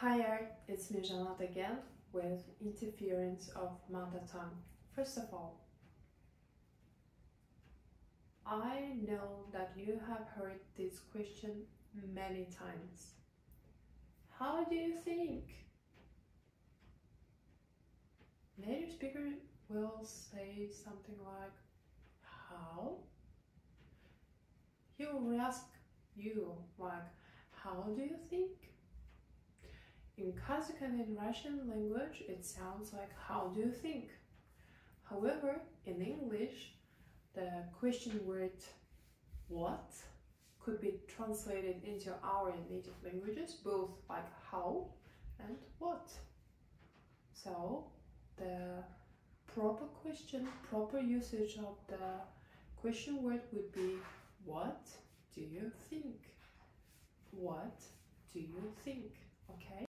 Hi, it's me Janat again with interference of mother tongue. First of all, I know that you have heard this question many times. How do you think? Native speaker will say something like, how? He will ask you like, how do you think? In Kazakh and in Russian language, it sounds like, how do you think? However, in English, the question word what could be translated into our native languages, both like how and what. So the proper question, proper usage of the question word would be, what do you think? What do you think? Okay.